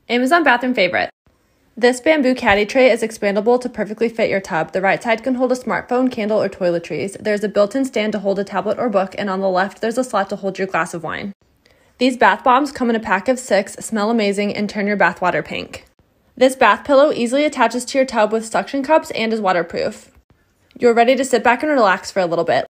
Amazon bathroom favorite. This bamboo caddy tray is expandable to perfectly fit your tub. The right side can hold a smartphone, candle, or toiletries. There's a built-in stand to hold a tablet or book, and on the left, there's a slot to hold your glass of wine. These bath bombs come in a pack of 6, smell amazing, and turn your bathwater pink. This bath pillow easily attaches to your tub with suction cups and is waterproof. You're ready to sit back and relax for a little bit.